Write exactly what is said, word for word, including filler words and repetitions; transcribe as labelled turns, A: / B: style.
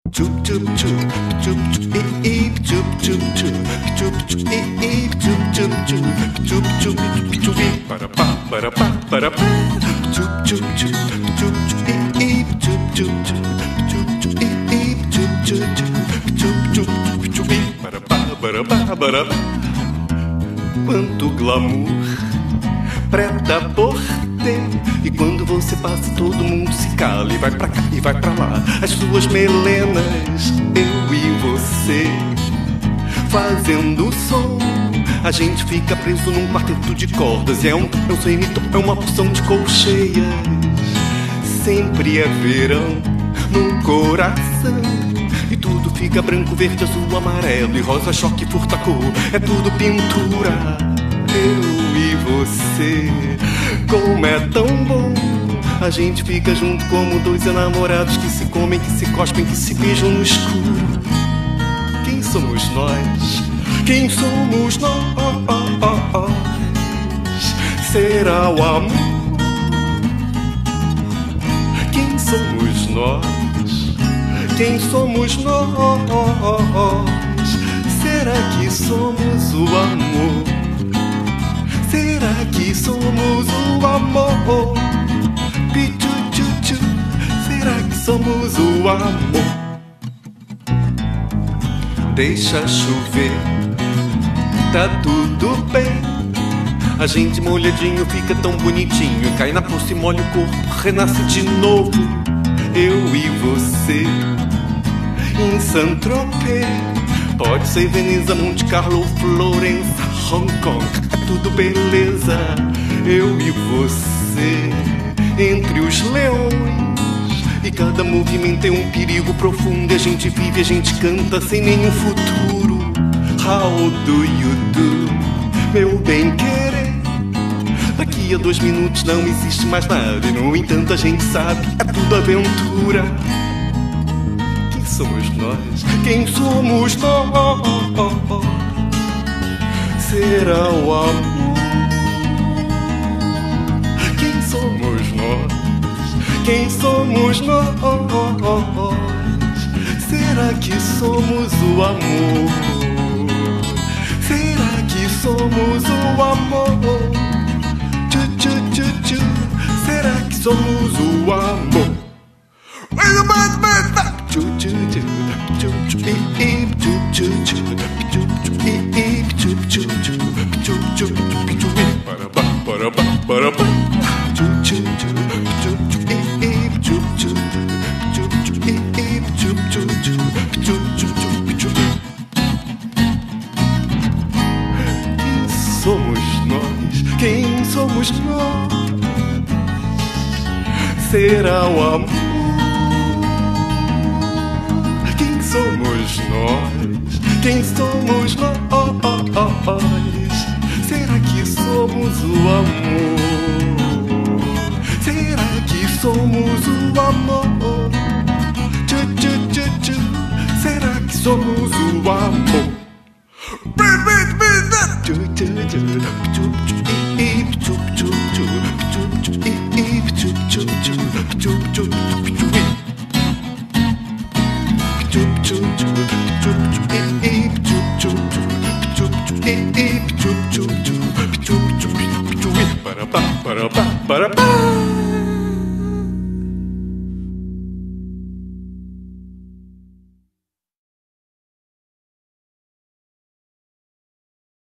A: Chup chup chup chup chup eep eep chup chup chup chup chup eep eep chup chup chup chup chup chup eep para pa para pa para pa chup chup chup chup chup eep eep chup chup chup chup chup eep eep chup chup chup chup chup chup eep para pa para pa para pa. Quanto glamour preta por ter. E quando você passa todo mundo se cala e vai pra cá e vai pra lá. As suas melenas, eu e você fazendo som. A gente fica preso num quarteto de cordas. E é um, é um sonhito, é uma porção de colcheias. Sempre é verão no coração. E tudo fica branco, verde, azul, amarelo e rosa, choque, furta cor. É tudo pintura. Eu e você, como é tão bom. A gente fica junto como dois enamorados que se comem, que se cospem, que se beijam no escuro. Quem somos nós? Quem somos nós? Será o amor? Quem somos nós? Quem somos nós? Será que somos o amor? Será que somos o amor? Pichu-chu-chu. Será que somos o amor? Deixa chover, tá tudo bem. A gente molhadinho fica tão bonitinho. Cai na poça e molha o corpo, renasce de novo. Eu e você em Saint-Tropez. Pode ser Veneza, Monte Carlo, Florença, Hong Kong. É tudo beleza. Eu e você entre os leões. E cada movimento é um perigo profundo. E a gente vive, a gente canta sem nenhum futuro. How do you do, meu bem-querer? Daqui a dois minutos não existe mais nada. E no entanto a gente sabe, é tudo aventura. Quem somos nós? Quem somos nós? Será o amor? Quem somos nós? Quem somos nós? Será que somos o amor? Será que somos o amor? Tchu, tchu, tchu, tchu. Será que somos o amor? Tchu, tchu, tchu, tchu, tchu, ip, tchu, tchu, tchu, tchu, tchu, ip, tchu, tchu, tchu, tchu, tchu, tchu, ip, para ba, para ba, para ba. Tchu, tchu, tchu, tchu, tchu, ip, tchu, tchu, tchu, tchu, ip, tchu, tchu, tchu, tchu, tchu, tchu, ip. Quem somos nós? Quem somos nós? Será o amor? Quem somos nós? Quem somos nós? Será que somos o amor? Será que somos o amor? Tchu, tchu, tchu, tchu. Será que somos o amor? Tchu, tchu, tchu, tchu, tchu, ip, tchu, tchu, tchu, tchu, tchu, ip, tchu, tchu, tchu, tchu, tchu, tchu, ip. Chup chup chup chup chup eep chup chup chup chup eep chup chup chup chup chup chup para pa para pa para pa.